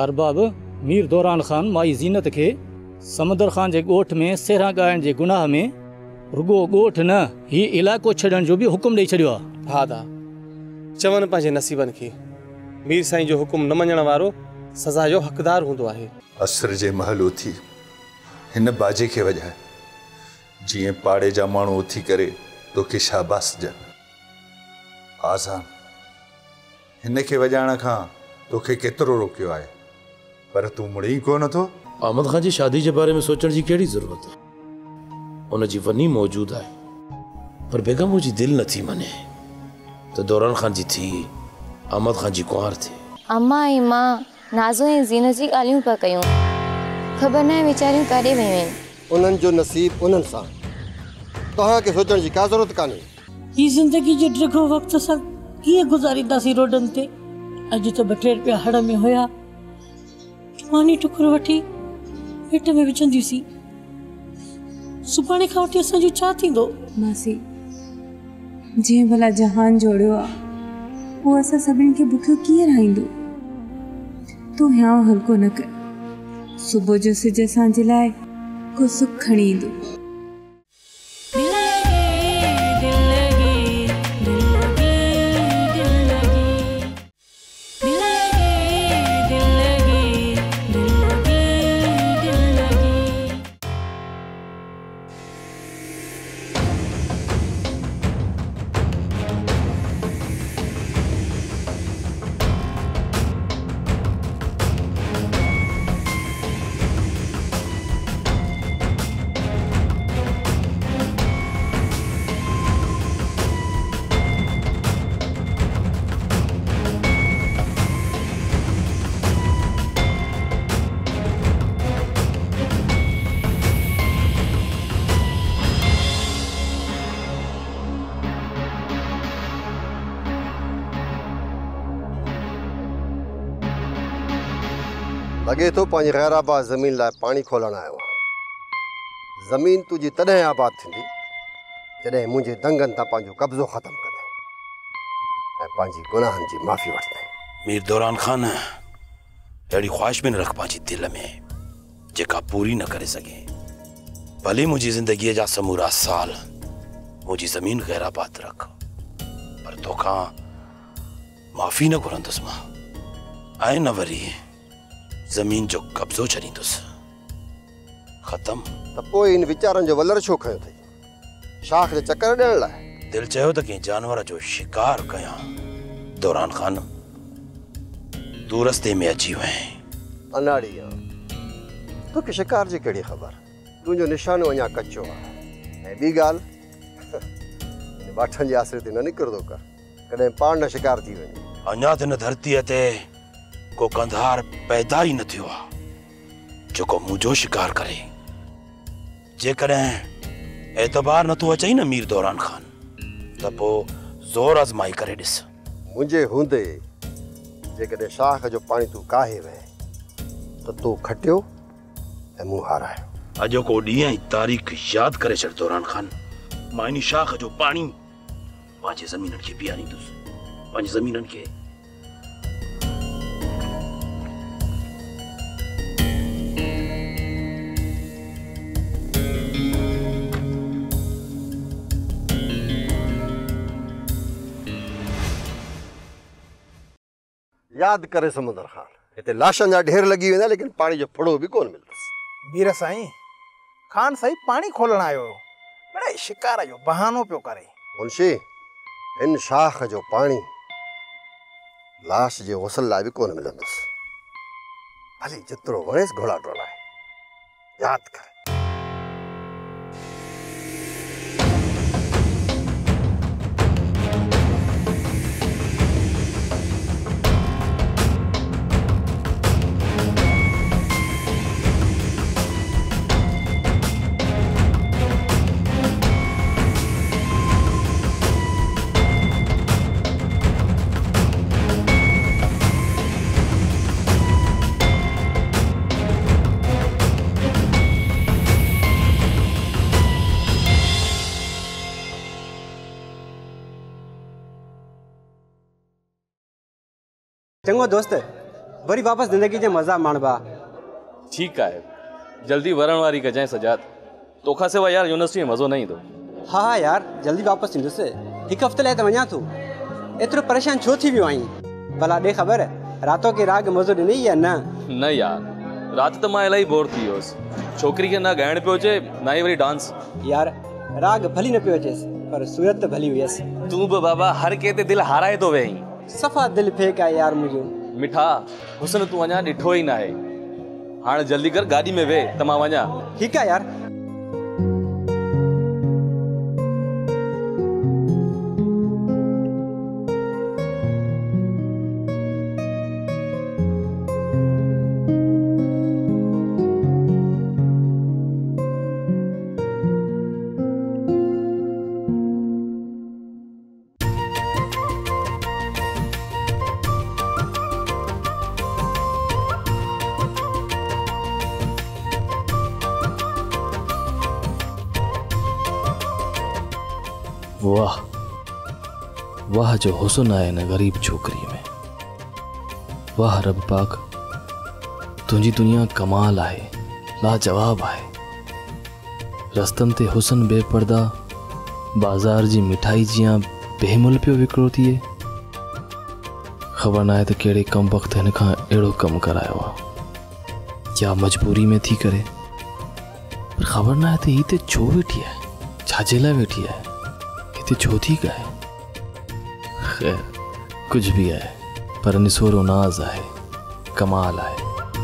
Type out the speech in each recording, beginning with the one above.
अरबाब, मीर दौरान खान माई ज़ीनत खे समंदर खान जे ॻोठ में सेहरा ॻाइण जे गुनाह में रुगो ॻोठ न ही इलाइक़ो छॾण जो बि हुकुम ॾेई छॾियो आहे। हा दा, चवनि पंहिंजे नसीबनि खे, मीर साईं जो हुकुम न मञण वारो सज़ा जो हक़दार हूंदो आहे। असर जे महल उथी हिन बाजे खे वॼाए, जीअं पाड़े जा माण्हू उथी करे तोखे शाबास ॾियनि। आज़ान हिन खे वॼाइण खां तोखे केतिरो रोकियो आहे, पर तूं मुड़ी कोन थो। अहमद खान जी शादी के बारे में सोचण जी कहिड़ी ज़रूरत है? उन जी वनी मौजूद है, पर बेगम मुझी दिल न थी मने तो दौरान खान जी थी अहमद खान जी कुंवार थी। अम्मा ऐं मां नाज़ो ऐं ज़ीनत जी ॻाल्हियूं पिया कयूं, ख़बर न आहे वीचारियूं काॾे वियूं आहिनि। उन्हनि जो नसीब उन्हनि सां, तव्हांखे सोचण जी का ज़रूरत कान्हे। ही ज़िंदगी जो ड्रिघो वक़्त असां कीअं गुज़ारींदासीं रोडनि ते। अॼु त 2-3 रुपया हड़ में हुया, मानी टुकुर वठी पेट में विझंदीसीं, सुभाणे खां वठी असांजो छा थींदो? मासी, जंहिं भला जहान जोड़ियो आहे उहो असां सभिनी खे बुखियो कीअं रहाईंदो? तूं हियां हल्को न कर, सुबुह जो सिज असांजे लाइ को सुख खणी ईंदो। लगे तो पंहिंजी गैर आबाद ज़मीन लाइ पानी खोलण आयो आहे। ज़मीन तुंहिंजी तॾहिं आबाद थींदी जॾहिं मुंहिंजे दंगनि तां पंहिंजो कब्ज़ो ख़तमु कंदे ऐं पंहिंजी गुनाहनि जी माफ़ी वठंदे। मीर दौरान खान अहिड़ी ख्वाहिश में न रख पंहिंजी दिल में जेका पूरी न करे सघे। भले मुंहिंजी ज़िंदगीअ जा समूरा साल मुंहिंजी ज़मीन गैर आबाद रख, पर तोखां माफ़ी न घुरंदुसि मां, ऐं न वरी ज़मीन जो कब्ज़ो छॾींदुसि। ख़त्म। त पोइ इन वीचारनि जो वलर छो खयो अथई? शाख जे चकर ॾियण लाइ? दिल चयो त कंहिं जानवर जो शिकार कयां। दौरान खान तूं रस्ते में अची वएं। अनाड़ी तोखे शिकार जी कहिड़ी ख़बर? तुंहिंजो निशानो अञा कचो आहे। ऐं ॿी ॻाल्हि, इन ॿाठनि जे आसिरे ते न निकिरंदो कर, कॾहिं पाण न शिकार थी वञे। अञा त हिन धरतीअ ते को कंधार पैदा ई न थियो आहे जेको मुंहिंजो शिकार करे। जेकॾहिं एतबार नथो अचई न मीर दौरान खान, त पोइ ज़ोर आज़माई करे ॾिस। मुंहिंजे हूंदे जेकॾहिं शाख जो पाणी तूं काहे वएं त तूं खटियो ऐं मूं हारायो। अॼोको ॾींहुं ऐं तारीख़ यादि करे छॾ दौरान खान। मां इन शाख जो पाणी पंहिंजे ज़मीननि खे पीआरींदुसि, पंहिंजी ज़मीननि खे। याद करे समुंदर खान, हिते लाशनि जा ढेर लॻी वेंदा लेकिन पाणी जो फुड़ो बि कोन मिलंदुसि। वीर साईं, खान साईं पाणी खोलण आयो हो, बड़े शिकार जो बहानो पियो करे। मुंशी, इन शाख जो पाणी लाश जे गुस्ल लाइ बि कोन मिलंदुसि। भले जेतिरो वणेसि घोड़ा डोलाए, यादि कर। चंगो दोस्त, वरी वापसि ज़िंदगी जे मज़ा माणबा। ठीकु आहे, जल्दी वरण वारी कजांइ सजाद। तोखां सवाइ यार यूनिवर्सिटी में मज़ो न ईंदो। हा यार, जल्दी वापसि ईंदुसि। हिकु हफ़्ते लाइ त वञा थो। एतिरो परेशान छो थी वियो आहीं? भला ॾे ख़बर, रातो के राग मज़ो ॾिनई या न? न यार, राति त मां इलाही बोर थी वियोसि। छोकिरी खे न ॻाइण पियो अचे, न ई वरी डांस। यार राग भली न पियो अचेसि, पर सूरत त भली हुयसि। तूं बि बाबा हर कंहिं ते दिलि हाराए थो वेहीं। सफ़ा दिलि फेक आहे यार मुंहिंजो। मिठा, हुस्न तूं अञा ॾिठो ई न आहे। हाणे जल्दी कर, गाॾी में वेह त मां वञा। ठीकु आहे यार। वाह वाह जो हुस्न आहे न ग़रीब छोकिरी में। वाह रब पाक, तुंहिंजी दुनिया कमाल आहे, लाजवाब आहे। रस्तनि ते हुस्न बेपर्दा, बाज़ार जी मिठाई जीअं बेमुल पियो विकिरो थिए। ख़बर न आहे त कहिड़े कम वक़्तु हिन खां अहिड़ो कमु करायो आहे, या मजबूरी में थी करे। पर ख़बर न आहे त हीअ त छो वेठी आहे, छाजे लाइ वेठी आहे, हिते छो थी ॻाए। ख़ैर कुझु बि आहे, पर निसोरो नाज़ आहे, कमाल आहे।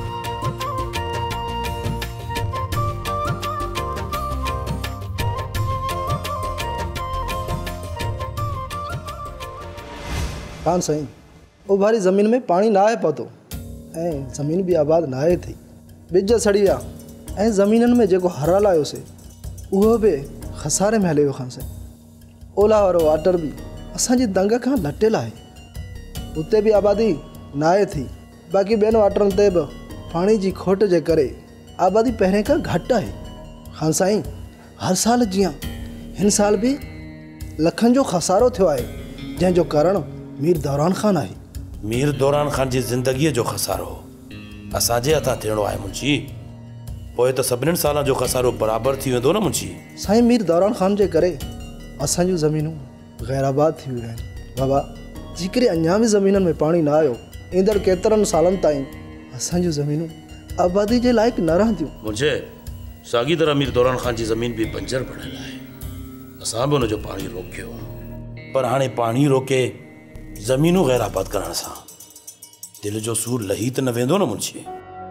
कान साईं, ओ भारी ज़मीन में पानी ना आहे पहुतो ऐं ज़मीन बि आबाद ना आहे थी। ॿिज सड़ी विया ऐं ज़मीननि में जेको हराल आयोसीं उहो बि खसारे में हले वियो। खान साईं, ओला वारो वाटर बि असांजी दंग खां लटियल आहे, उते बि आबादी न आहे थी। बाक़ी ॿियनि वाटरनि ते बि पाणी जी खोट जे करे आबादी पहिरें खां घटि आहे। खान साईं, हर साल जीअं हिन साल बि लखनि जो खसारो थियो आहे, जंहिंजो कारण मीर दौरान खान आहे। मीर दौरान खान जी ज़िंदगीअ जो खसारो असांजे हथां थियणो आहे मुंशी। पोइ त सभिनीनि सालनि जो खसारो बराबरि थी वेंदो न मुंशी। साईं, मीर दौरान खान जे करे असांजूं ज़मीनूं गैराबाद थी वियूं आहिनि। बाबा, जेकॾहिं अञा बि ज़मीननि में पाणी न आयो, ईंदड़ केतिरनि सालनि ताईं असांजूं ज़मीनूं आबादी जे लाइक़ु न रहंदियूं। मुंहिंजे साॻी तरह मीर दौरान खान जी ज़मीन बि बंजर बणियल आहे। असां बि हुनजो पाणी रोकियो, पर हाणे पाणी रोके ज़मीनूं गैराबाद करण सां दिलि जो सूर लही त न वेंदो न मुंशी।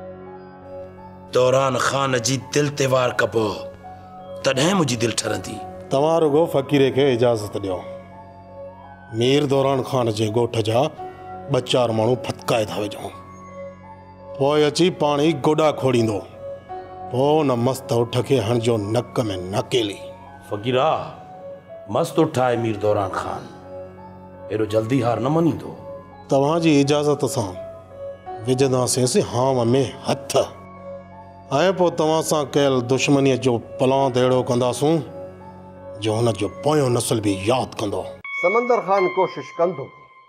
दौरान खान जी दिलि ते वार कबो तॾहिं मुंहिंजी दिलि ठरंदी। तव्हां रुगो फ़क़ीर खे इजाज़त ॾियो। मीर दौरान खान जे ॻोठ जा ॿ चारि माण्हू फटकाए था विझूं, पोइ अची पाणी गोॾा खोड़ींदो। पोइ न मस्त उठ खे हणिजो नक में नकेली। फ़क़ीरा, मस्त उठ आहे मीर दौरान खान, एॾो जल्दी हार न मञींदो। तव्हांजी इजाज़त सां विझंदासीं हाम में हथ, ऐं पोइ तव्हां सां कयल दुश्मनीअ जो प्लान अहिड़ो कंदासूं जो हुन जो पोयों नस्ल बि यादि कंदो। समंदर खान कोशिश कंदो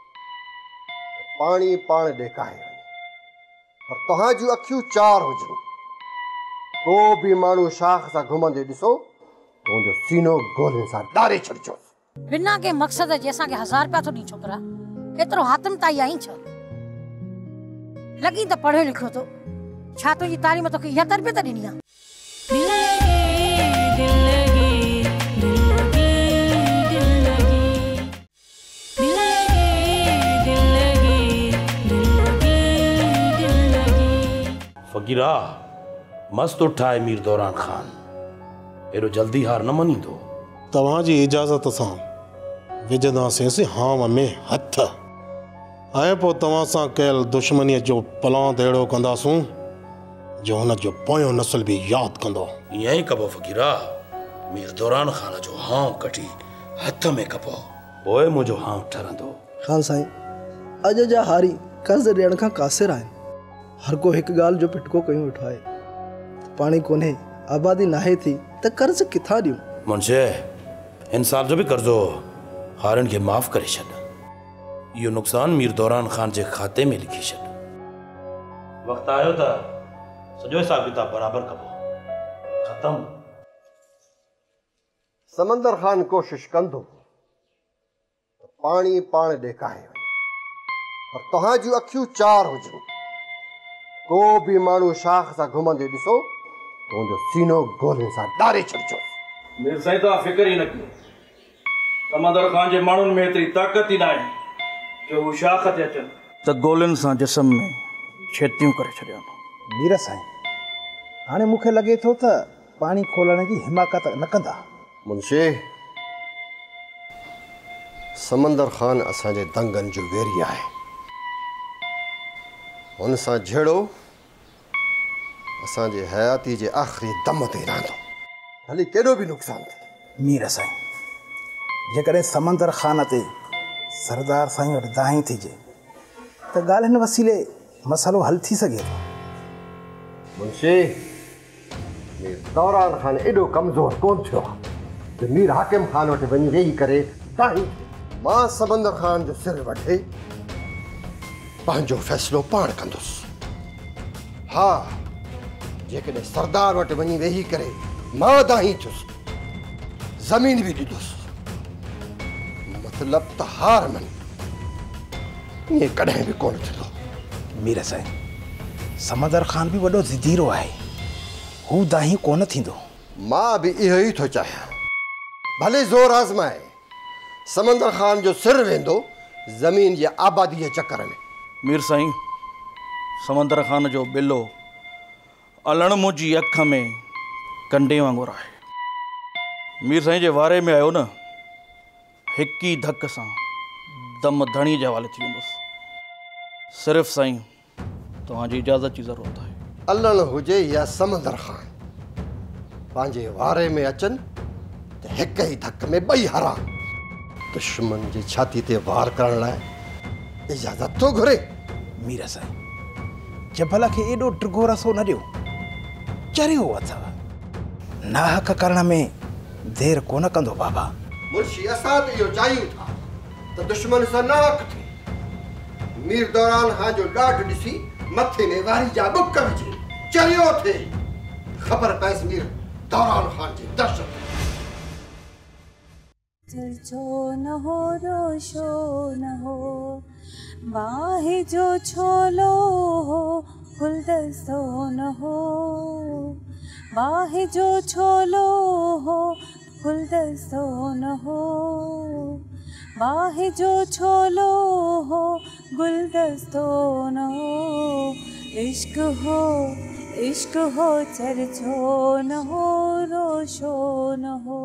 पाणी पाण ॾेखारे वञे, पर तव्हां जूं अखियूं चार हुजनि। को बि माण्हू शाख सां घुमंदे ॾिसो त हुनजो सीनो गोलियुनि सां ॾारे छॾिजो। बिना के मक़सद जे असांखे 1000 रुपया थो ॾी छोकिरा। एतिरो हातम ताई आई छो? लॻी त पढ़ियो लिखियो तो, छा तुंहिंजी तारीम तोखे इहा तरबियत ॾिनी आहे? फ़क़ीरा, मस्त उठ आहे मीर दौरान खान, एॾो जल्दी हार न मञींदो। तव्हांजी इजाज़त सां विझंदासीं हाम में हथ, ऐं पोइ तव्हां सां कयल दुश्मनीअ जो प्लान अहिड़ो कंदासूं जो हुन जो पोयों नस्ल बि यादि कंदो। ईअं ई कबो फ़क़ीरा, मीर दौरान खान जो हां कटी हथ में कबो, पोइ मुंहिंजो हां ठरंदो। खान साईं, अॼु जा हारी कर्ज़ ॾियण खां कासिर आहिनि। हर को हिकु ॻाल्हि जो पिटको कयूं वेठो आहे, पाणी कोन्हे, आबादी नाहे थी त कर्ज़ किथां ॾियूं? मुंहिंजे हिन साल जो बि कर्ज़ो हारनि खे माफ़ करे छॾ। इहो नुक़सान मीर दौरान खान जे खाते में लिखी छॾ। वक्त आयो था सॼो हिसाब किताब बराबर कबो खत्म। समंदर खान कोशिश कंदो तो पानी पाण ॾेखारे वञे, पर तव्हां जूं अखियूं चार हुजनि। को बि माण्हू शाख सां घुमंदे ॾिसो तुंहिंजो सीनो गोलनि सां ॾारे छॾिजो। मीर साईं तव्हां फिक्र ई न कयो, समंदर खान जे माण्हुनि में एतिरी ताक़त ई न आहे जो हू शाख ते अचनि त गोलनि सां जिस्म में छेतियूं करे छॾियनि। मीर साईं हाणे मूंखे लॻे थो त पाणी खोलण जी हिमाकत न कंदा। मुंशी, समंदर खान असांजे दंगनि जो वेरी आहे। हुन सां झेड़ो असांजे हयाती जे आख़िरी दम ते रहंदो, भली केॾो बि नुक़सानु थिए। मीर साईं जेकॾहिं समंदर खान ते सरदार साईं वटि दाही थिजे त ॻाल्हि हिन वसीले मसइलो हल थी सघे थो। मुंशी, मीर दौरान खान एॾो कमज़ोर कोन थियो आहे त मीर हाकिम खान वटि वञी वेही करे दाही। मां समंदर खान जो सिर वठे पंहिंजो फ़ैसिलो पाण कंदुसि। हा, जेकॾहिं सरदार वटि वञी वेही करे मां दाही थियुसि, ज़मीन बि ॾींदुसि, मतिलबु त हार मनी, ईअं कॾहिं बि कोन थींदो। मीर साईं समंदर खान बि वॾो ज़िदीरो आहे, हू दाही कोन थींदो। मां बि इहो ई थो चाहियां, भले ज़ोर आज़माए समंदर खान जो सिर वेंदो ज़मीन जी आबादी जे चकर में। मीर साईं समंदर खान जो बिलो अलण मुंहिंजी अख में कंडे वांगुरु आहे। मीर साईं जे वारे में आयो न, हिक ई धक सां दम धणी जे हवाले थी वेंदुसि। सिर्फ़ु साईं तव्हांजी इजाज़त जी ज़रूरत आहे। अलण हुजे या समंदर खान, पंहिंजे वारे में अचनि त हिक ई धक में ॿई हरा। दुश्मन जी छाती ते वार करण लाइ इजाज़त थो घुरे। मीर साईं जबल खे एॾो टिघो रसो न ॾियो, चरियो अथव। नाहक करण में देर कोन कंदो बाबा। मुंशी, असां त इहो चाहियूं था त दुश्मन सां नाहक थिए। मीर दौरान खान जो ॾाढ ॾिसी मथे में वारी जा बुक विझे, चरियो थिए, ख़बर पएसि मीर दौरान खान जी दहशत। चर्चो न हो रोशो न हो, बाहे जो छोलो हो गुलदस्तो न हो, बाहे जो छोलो हो गुलदस्तो न हो, बाहे जो छोलो हो गुलदस्तो न हो। इश्क हो चर्चो न हो रोशो न हो।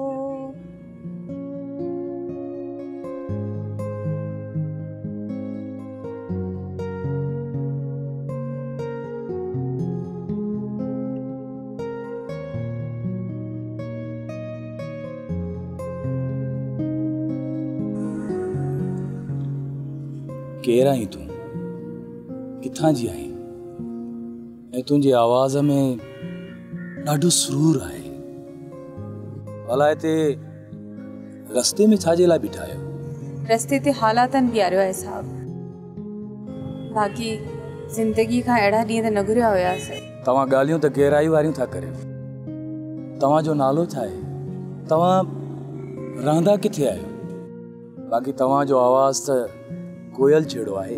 केरु आहीं तूं, किथां जी आहीं? ऐं तुंहिंजी आवाज़ में ॾाढो सुरूर आहे। भला हिते रस्ते में छाजे लाइ बीठा आहियो? रस्ते ते हालातनि बीहारियो आहे साहब, बाक़ी ज़िंदगी खां अहिड़ा ॾींहं त न घुरिया हुयासीं। तव्हां ॻाल्हियूं त गहराई वारियूं था करियो। तव्हांजो नालो छा आहे? तव्हां रहंदा किथे आहियो? बाक़ी तव्हांजो आवाज़ त कोयल छेड़ो आहे।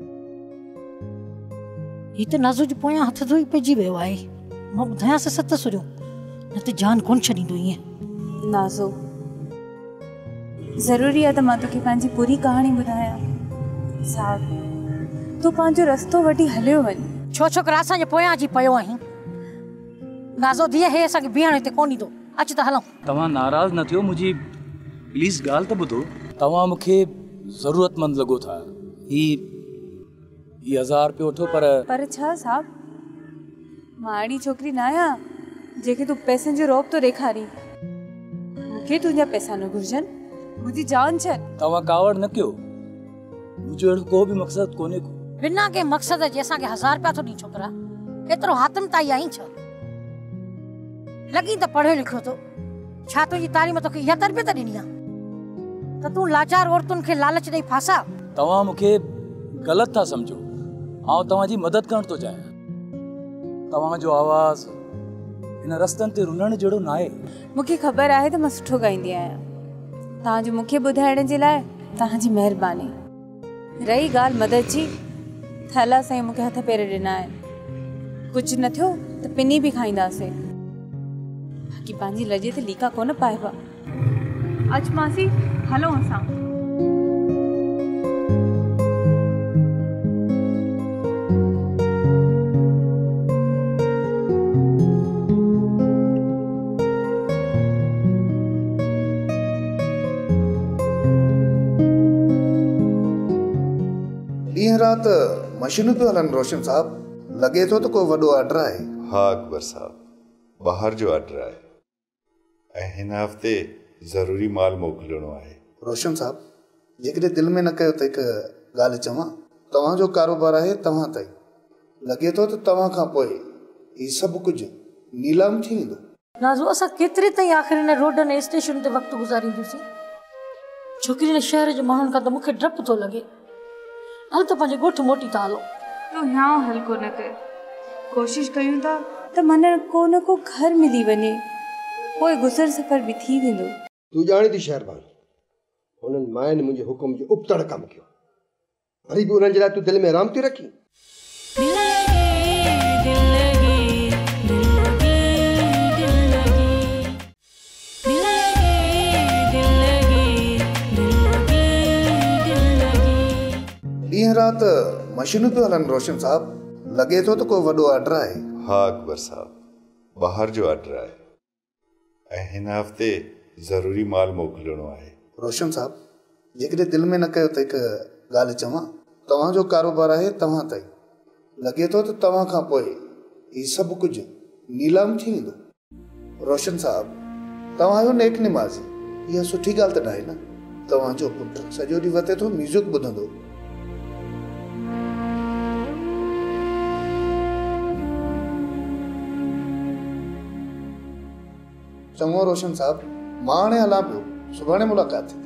ही त नाज़ो जो पोयां हथ धोई पइजी वियो आहे। मां ॿुधायांसि सत सुरियो, न त जान कोन छॾींदो ईअं। नाज़ो ज़रूरी आहे त मां तोखे पंहिंजी पूरी कहाणी ॿुधायां। साहब तूं पंहिंजो रस्तो वठी हलियो वञ। छो छोकिरा असांजे पोयां अची पियो आहीं? नाज़ो धीअ हे असांखे बीहण हिते कोन ईंदो। अच त हलूं। तव्हां नाराज़ न थियो, मुंहिंजी प्लीज़ ॻाल्हि त ॿुधो। तव्हां मूंखे ज़रूरतमंद लॻो था। ही 1000 रुपयो वठो। पर छा साहब, मां अहिड़ी छोकिरी न आहियां जेके तूं पैसनि जो रौब तो ॾेखारी। मूंखे तुंहिंजा पैसा न घुरिजनि, मुंहिंजी जान छॾ। तव्हां कावड़ न कयो, मुंहिंजो अहिड़ो को बि मक़सदु कोन्हे को। बिना के मक़सद जे असांखे 1000 रुपया थो ॾी छोकिरा? एतिरो हातम ताई आहीं छा? लॻी त पढ़ियो लिखियो तो, छा तुंहिंजी तालीम तोखे इहा तरबियत ॾिनी आहे त तूं लाचार औरतुनि खे लालच ॾेई फासा? तव्हां मूंखे ग़लति था सम्झो। आउं तव्हांजी मदद करण थो चाहियां। तव्हांजो आवाज़ हिन रस्तनि ते रुलण जहिड़ो न आहे। मूंखे ख़बर आहे त मां सुठो ॻाईंदी आहियां। तव्हांजो मूंखे ॿुधाइण जे लाइ तव्हांजी महिरबानी। रही ॻाल्हि मदद जी, त अलाह साईं मूंखे हथ पेर ॾिना आहिनि। कुझु न थियो त पिनी बि खाईंदासीं। बाक़ी पंहिंजी लजे ते लीका कोन पाइबा। अच मासी, हलो असां। ॾींहं राति मशीनूं पियो हलनि रोशन साहब, लॻे थो त को वॾो ऑर्डर आहे। हाँ अकबर साहब, ॿाहिरि जो ऑर्डर आहे ऐं हिन हफ़्ते ज़रूरी माल मोकिलिणो आहे। रोशन साहब, जेकॾहिं दिलि में न कयो त हिकु ॻाल्हि चवां, तव्हांजो कारोबार आहे तव्हां ताईं। लॻे थो त तव्हां खां पोइ हीउ सभु कुझु नीलाम थी वेंदो। नाज़ो असां केतिरे ताईं आख़िर हिन रोडनि ऐं स्टेशन ते वक़्तु गुज़ारींदासीं? छोकिरी हिन शहर जे माण्हुनि खां त मूंखे डपु थो लॻे। हल त पंहिंजे ॻोठु मोटी था हलो। तो यहाँ हल्को न कर। कोशिश कयूं था त मन को न को घर मिली वञे, पोइ गुज़र सफ़र बि थी वेंदो। तूं ॼाणी थी शहरबान, हुननि माइनि मुंहिंजे हुकुम जो उबतड़ कमु कयो। वरी बि उन्हनि जे लाइ तूं दिलि में आराम थी रखी। ॾींहं राति मशीनूं पियो हलनि रोशन साहब, लॻे थो त को वॾो ऑर्डर आहे। हाँ अकबर साहब, ॿाहिरि जो ऑर्डर आहे ऐं हिन हफ़्ते ज़रूरी माल मोकिलिणो आहे। रोशन साहब, जेकॾहिं दिलि में न कयो त हिकु ॻाल्हि चवां, तव्हांजो कारोबार आहे तव्हां ताईं। लॻे थो त तव्हां खां पोइ हीउ सभु कुझु नीलाम थी वेंदो। रोशन साहब, तव्हांजो नेक निमाज़ी, इहा सुठी ॻाल्हि त न आहे न। तव्हांजो पुटु सॼो ॾींहुं वते थो म्यूज़िक ॿुधंदो। चङो रोशन साहब, मां हाणे हलां पियो, सुभाणे मुलाक़ात थींदी।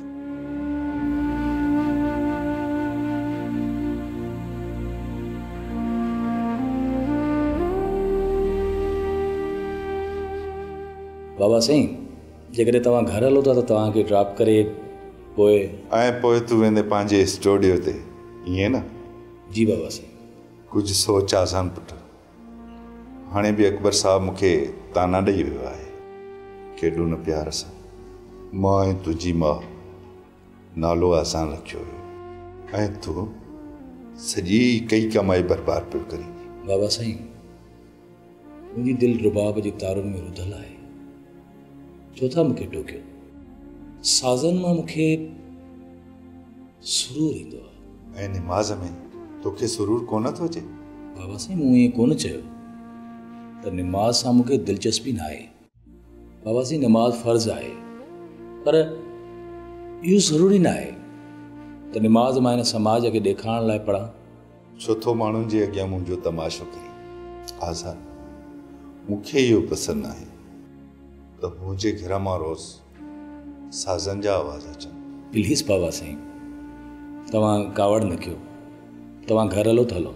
बाबा साईं, जेकॾहिं तव्हां घर हलो था त तव्हांखे ड्रॉप करे पोइ तूं वेंदे पंहिंजे स्टूडियो ते, ईअं न? जी बाबा साईं। कुझु सोच आसान पुटु। हाणे बि अकबर साहब मूंखे ताना ॾेई वियो आहे। केॾो न प्यार सां मां ऐं तुंहिंजी माउ नालो आसान रखियो हुयो ऐं तूं सॼी कई कमाई बर्बाद पियो करी। बाबा साईं, मुंहिंजी दिलि रुबाब जी तारुनि में रुधल आहे। छो था मूंखे टोकियो? साज़नि मां मूंखे सुरूर ईंदो आहे। ऐं निमाज़ में तोखे सुरूर कोन थो अचे? बाबा साईं, मूं ईअं कोन चयो त निमाज़ सां मूंखे दिलचस्पी न आहे। बाबा साईं, नमाज़ फ़र्ज़ आहे, पर इहो ज़रूरी न आहे त निमाज़ मां हिन समाज खे ॾेखारण लाइ पढ़ां। छो थो माण्हुनि जे अॻियां मुंहिंजो तमाशो करी? आज़ाद, मूंखे इहो पसंदि न आहे त मुंहिंजे घर मां रोज़ साज़नि जा आवाज़ अचनि। प्लीज़ बाबा साईं, तव्हां कावड़ न कयो। तव्हां घर हलो त हलो।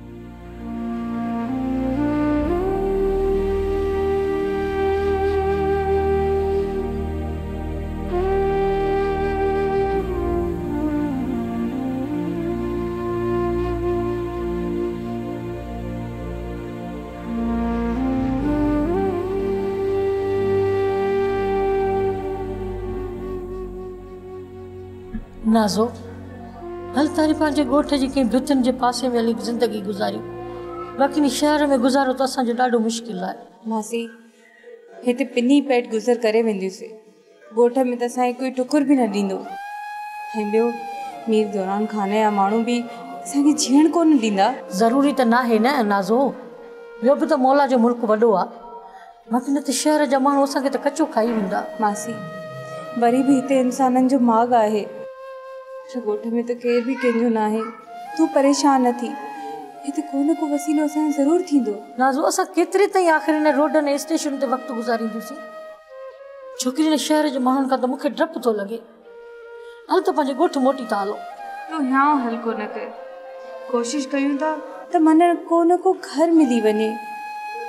नाज़ो, हल तारी पंहिंजे ॻोठ जी कंहिं भितियुनि जे पासे में हली ज़िंदगी गुज़ारियूं। बाक़ी इन शहर में गुज़ारो त असांजो ॾाढो मुश्किल आहे। मासी, हिते पिनी पेट गुज़र करे वेंदियूंसीं। ॻोठ में त असांखे कोई टुकुर बि न ॾींदो। ऐं ॿियो, मीर दौरान खाने जा माण्हू बि असांखे जीअण कोन ॾींदा। ज़रूरी त न आहे न नाज़ो, ॿियो बि त मौला जो मुल्क वॾो आहे। बाक़ी न त शहर जा माण्हू असांखे त कचो खाई वेंदा। मासी, वरी बि हिते इंसाननि जो माॻ आहे। ॻोठ में त केर बि कंहिंजो न आहे। तूं परेशान न थी, हिते को न को वसीलो असांजो ज़रूरु थींदो। नाज़ो, असां केतिरे ताईं आख़िर हिन रोडनि ऐं स्टेशन ते वक़्तु गुज़ारींदासीं? छोकिरी हिन शहर जे माण्हुनि खां त मूंखे डपु थो लॻे। हल त पंहिंजे ॻोठु मोटी था हलो। तो यहाँ हल्को न कर। कोशिश कयूं था त मन को न को घर मिली वञे,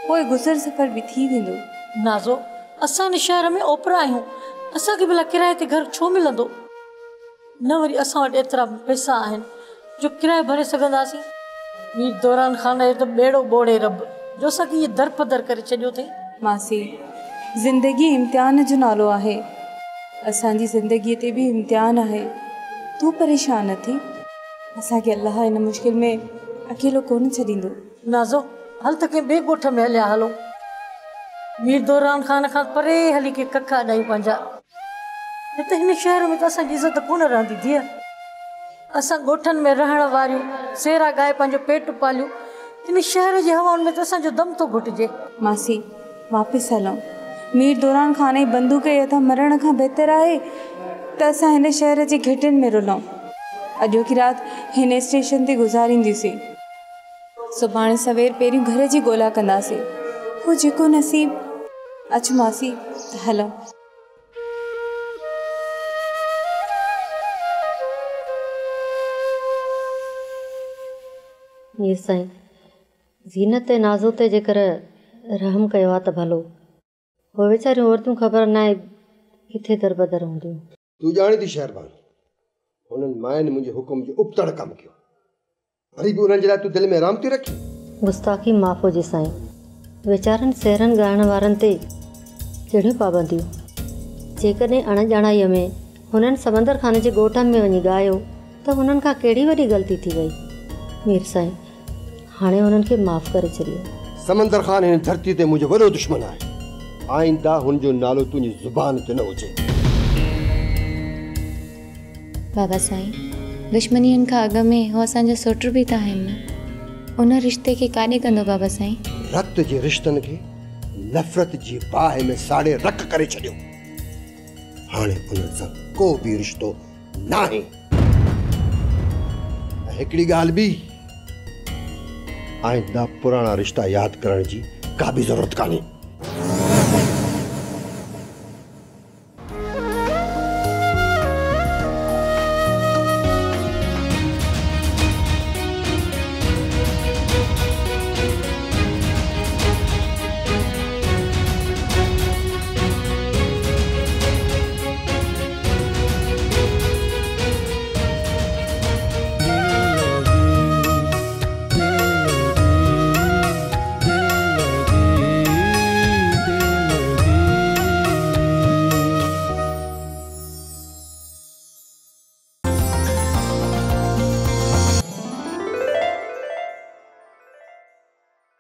पोइ गुज़र सफ़र बि थी वेंदो। नाज़ो, असां हिन शहर में ओपरा आहियूं, असांखे भला किराए ते घर छो मिलंदो? न वरी असां वटि एतिरा पैसा आहिनि जो किरायो भरे सघंदासीं। मीर दौरान खान जो त ॿेड़ो ॿोड़े रब जो असांखे इहे दरपदर करे छॾियो अथई। मासी, ज़िंदगी इम्तिहान जो नालो आहे, असांजी ज़िंदगीअ ते बि इम्तिहान आहे। तूं परेशान न थी, असांखे अलाह हिन मुश्किल में अकेलो कोन छॾींदो। नाज़ो, हल त कंहिं ॿिए ॻोठ में हलिया हलो। मीर दौरान खान खां परे हली के कखा ॾाई पंहिंजा। न त हिन शहर में त असांजी इज़त कोन रहंदी धीअ। असां ॻोठनि में रहण वारियूं सेरा ॻाए पंहिंजो पेट पालियूं, हिन शहर जे हवाउनि में त असांजो दम थो घुटिजे। मासी, वापसि हलूं। मीर दौरान खान जी बंदूक जे हथां मरण खां बहितर आहे त असां हिन शहर जे घेटनि में रुलूं। अॼोकी राति हिन स्टेशन ते गुज़ारींदासीं। सुभाणे सवेर पहिरियों घर जी ॻोल्हा कंदासीं, पोइ जेको नसीब। अच मासी, हलूं। मीर साईं, ज़ीनत ऐं नाज़ो ते जेकर रहम कयो आहे त भलो, उहे वीचारियूं औरतूं ख़बर न आहे किथे दरबदर हूंदियूं। तूं ॼाणी थी शहरबान, उन्हनि माइनि मुंहिंजे हुकुम जो उपतड़ कमु कयो, वरी बि उन्हनि जे लाइ तूं दिलि में आराम थी रखी। गुस्ताखी माफ़ हुजे साईं, वीचारनि सेरनि ॻाइण वारनि ते कहिड़ियूं पाबंदियूं। जेकॾहिं अणॼाणाईअ में हुननि समंदर खाने जे ॻोठ में वञी ॻायो त हुननि खां कहिड़ी वॾी ग़लती थी वई। मीर साईं, हाणे हुननि खे माफ़ करे छॾियो। समंदर खान हिन धरती ते मुंहिंजो वॾो दुश्मन आहे। आइंदा हुनजो नालो तुंहिंजी ज़ुबान ते न हुजे। बाबा साईं, दुश्मनियुनि खां अॻ में हो असांजा सोट बि त आहिनि न। उन रिश्ते खे काॾे कंदो बाबा साईं? रत जे रिश्तनि खे नफ़रत जी बाहि में साड़े रख करे छॾियो। हाणे उन्हनि सां को बि रिश्तो न आहे। हिकिड़ी ॻाल्हि बि, आइंदा पुराणा रिश्ता यादि करण जी का बि ज़रूरत कान्हे।